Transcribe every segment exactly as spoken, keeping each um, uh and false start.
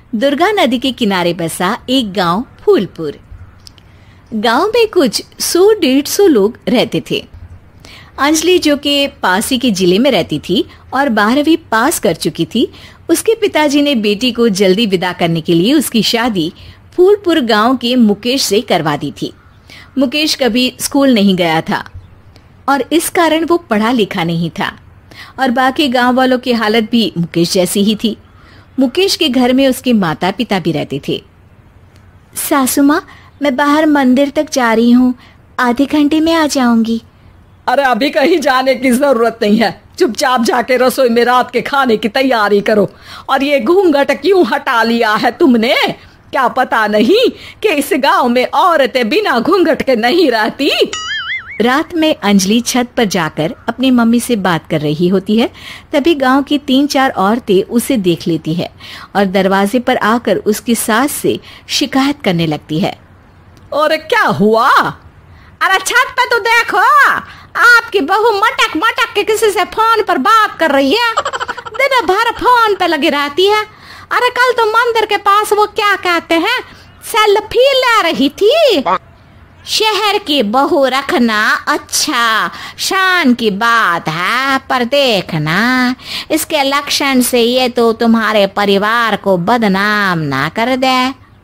दुर्गा नदी के किनारे बसा एक गांव फूलपुर। गांव में कुछ सौ डेढ़ सौ लोग रहते थे। अंजलि, जो कि पास ही के जिले में रहती थी और बारहवीं पास कर चुकी थी, उसके पिताजी ने बेटी को जल्दी विदा करने के लिए उसकी शादी फूलपुर गांव के मुकेश से करवा दी थी। मुकेश कभी स्कूल नहीं गया था और इस कारण वो पढ़ा लिखा नहीं था और बाकी गांव वालों की हालत भी मुकेश जैसी ही थी। मुकेश के घर में उसके माता पिता भी रहते थे। सासू माँ, मैं बाहर मंदिर तक जा रही हूँ, आधे घंटे में आ जाऊंगी। अरे अभी कहीं जाने की जरूरत नहीं है, चुपचाप जाके रसोई में रात के खाने की तैयारी करो। और ये घूंघट क्यों हटा लिया है तुमने? क्या पता नहीं कि इस गांव में औरतें बिना घूंघट के नहीं रहती। रात में अंजलि छत पर जाकर अपनी मम्मी से बात कर रही होती है। तभी गांव की तीन चार औरतें उसे देख लेती है और दरवाजे पर आकर उसकी सास से शिकायत करने लगती है। और क्या हुआ? अरे छत पे तो देखो, आपकी बहू मटक मटक के किसी से फोन पर बात कर रही है, दिन भर फोन पे लगी रहती है। अरे कल तो मंदिर के पास वो क्या कहते हैं, सेल्फी ले रही थी। शहर की बहू रखना अच्छा शान की बात है, पर देखना इसके लक्षण से ये तो तुम्हारे परिवार को बदनाम ना कर दे।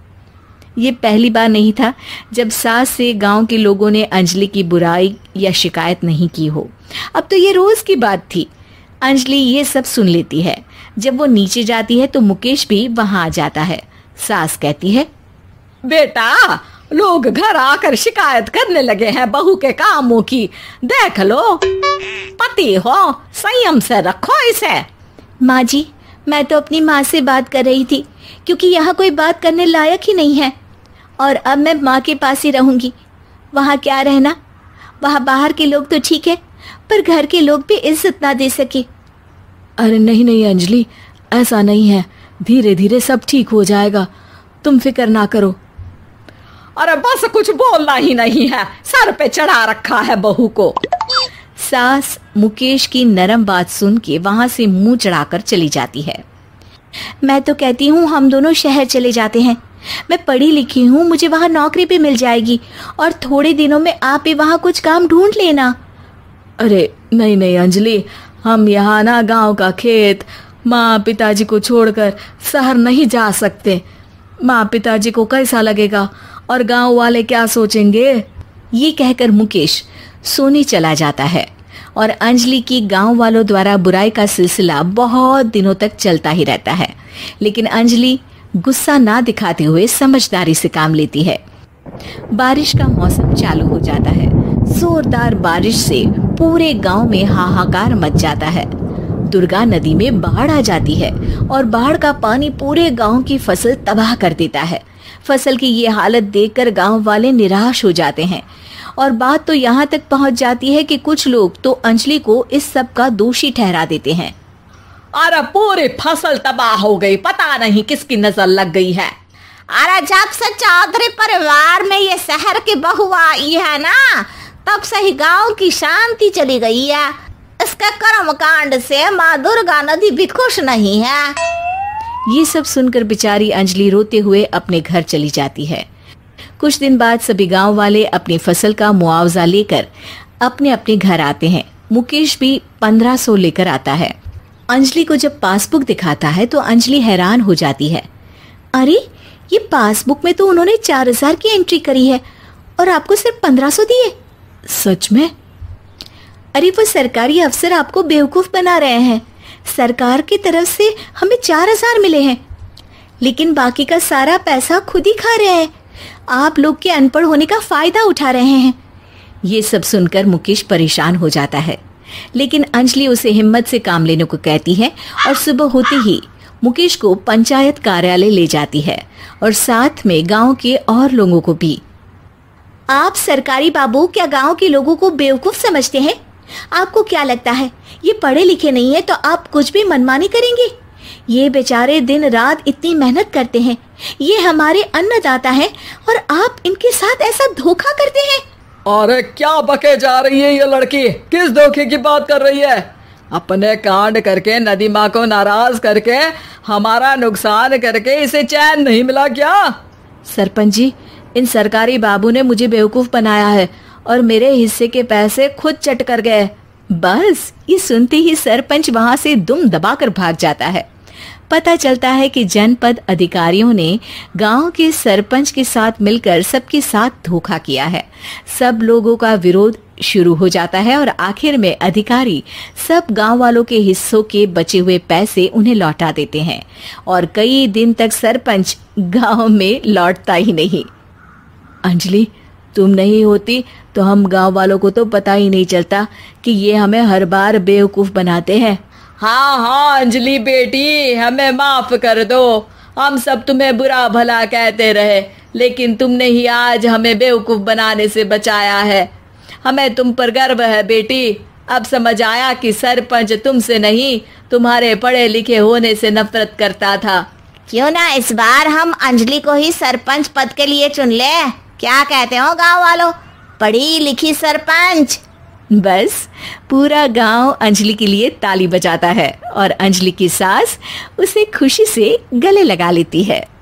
ये पहली बार नहीं था जब सास से गांव के लोगों ने अंजलि की बुराई या शिकायत नहीं की हो। अब तो ये रोज की बात थी। अंजलि ये सब सुन लेती है। जब वो नीचे जाती है तो मुकेश भी वहां आ जाता है। सास कहती है, बेटा, लोग घर आकर शिकायत करने लगे हैं बहू के कामों की, देख लो। पति हो, संयम से रखो इसे। माँ जी, मैं तो अपनी माँ से बात कर रही थी, क्योंकि यहाँ कोई बात करने लायक ही नहीं है और अब मैं माँ के पास ही रहूंगी। वहाँ क्या रहना, वहाँ बाहर के लोग तो ठीक है, पर घर के लोग भी इज्जत ना दे सके। अरे नहीं नहीं अंजलि, ऐसा नहीं है, धीरे धीरे सब ठीक हो जाएगा, तुम फिक्र ना करो। अरे बस कुछ बोलना ही नहीं है, सर पे चढ़ा रखा है बहू को। सास मुकेश की नरम बात सुन के वहां से मुंह चढ़ाकर चली जाती है। मैं तो कहती हूँ हम दोनों शहर चले जाते हैं। मैं पढ़ी लिखी हूँ, मुझे वहाँ नौकरी भी मिल जाएगी और थोड़े दिनों में आप भी वहाँ कुछ काम ढूंढ लेना। अरे नहीं नहीं अंजलि, हम यहाँ ना गांव का खेत, माँ पिताजी को छोड़कर शहर नहीं जा सकते। माँ पिताजी को कैसा लगेगा और गांव वाले क्या सोचेंगे? ये कहकर मुकेश सोने चला जाता है और अंजलि की गांव वालों द्वारा बुराई का सिलसिला बहुत दिनों तक चलता ही रहता है। लेकिन अंजलि गुस्सा ना दिखाते हुए समझदारी से काम लेती है। बारिश का मौसम चालू हो जाता है। जोरदार बारिश से पूरे गांव में हाहाकार मच जाता है। दुर्गा नदी में बाढ़ आ जाती है और बाढ़ का पानी पूरे गांव की फसल तबाह कर देता है। फसल की ये हालत देखकर गांव वाले निराश हो जाते हैं और बात तो यहाँ तक पहुँच जाती है कि कुछ लोग तो अंजलि को इस सब का दोषी ठहरा देते हैं। अरे पूरी फसल तबाह हो गई, पता नहीं किसकी नजर लग गई है। अरे जब से चौधरी परिवार में ये शहर की बहू आई है ना, तब से ही गांव की शांति चली गई है। इसके कर्म कांड से माँ दुर्गा नदी भी खुश नहीं है। ये सब सुनकर बेचारी अंजलि रोते हुए अपने घर चली जाती है। कुछ दिन बाद सभी गांव वाले अपनी फसल का मुआवजा लेकर अपने अपने घर आते हैं। मुकेश भी पंद्रह सौ लेकर आता है। अंजलि को जब पासबुक दिखाता है तो अंजलि हैरान हो जाती है। अरे, ये पासबुक में तो उन्होंने चार हजार की एंट्री करी है और आपको सिर्फ पंद्रह सौ दिए। सच में? अरे, वो सरकारी अफसर आपको बेवकूफ बना रहे हैं। सरकार की तरफ से हमें चार हजार मिले हैं, लेकिन बाकी का सारा पैसा खुद ही खा रहे हैं। आप लोग के अनपढ़ होने का फायदा उठा रहे हैं। ये सब सुनकर मुकेश परेशान हो जाता है, लेकिन अंजलि उसे हिम्मत से काम लेने को कहती है और सुबह होते ही मुकेश को पंचायत कार्यालय ले जाती है और साथ में गांव के और लोगों को भी। आप सरकारी बाबू क्या गांव के लोगों को बेवकूफ समझते हैं? आपको क्या लगता है ये पढ़े लिखे नहीं है तो आप कुछ भी मनमानी करेंगे? ये बेचारे दिन रात इतनी मेहनत करते हैं, ये हमारे अन्नदाता हैं और आप इनके साथ ऐसा धोखा करते हैं। अरे क्या बके जा रही है ये लड़की, किस धोखे की बात कर रही है? अपने कांड करके नदी माँ को नाराज करके हमारा नुकसान करके इसे चैन नहीं मिला क्या? सरपंच जी, इन सरकारी बाबू ने मुझे बेवकूफ बनाया है और मेरे हिस्से के पैसे खुद चट कर गए। बस ये सुनते ही सरपंच वहां से दुम दबाकर भाग जाता है। पता चलता है कि जनपद अधिकारियों ने गांव के सरपंच के साथ मिलकर सबके साथ धोखा किया है। सब लोगों का विरोध शुरू हो जाता है और आखिर में अधिकारी सब गांव वालों के हिस्सों के बचे हुए पैसे उन्हें लौटा देते हैं और कई दिन तक सरपंच गांव में लौटता ही नहीं। अंजलि, तुम नहीं होती तो हम गांव वालों को तो पता ही नहीं चलता कि ये हमें हर बार बेवकूफ बनाते हैं। हाँ हाँ अंजलि बेटी, हमें माफ कर दो। हम सब तुम्हें बुरा भला कहते रहे, लेकिन तुमने ही आज हमें बेवकूफ बनाने से बचाया है। हमें तुम पर गर्व है बेटी। अब समझ आया कि सरपंच तुमसे नहीं, तुम्हारे पढ़े लिखे होने से नफरत करता था। क्यों ना इस बार हम अंजलि को ही सरपंच पद के लिए चुन ले? क्या कहते हो गांव वालों? पढ़ी लिखी सरपंच। बस पूरा गांव अंजलि के लिए ताली बजाता है और अंजलि की सास उसे खुशी से गले लगा लेती है।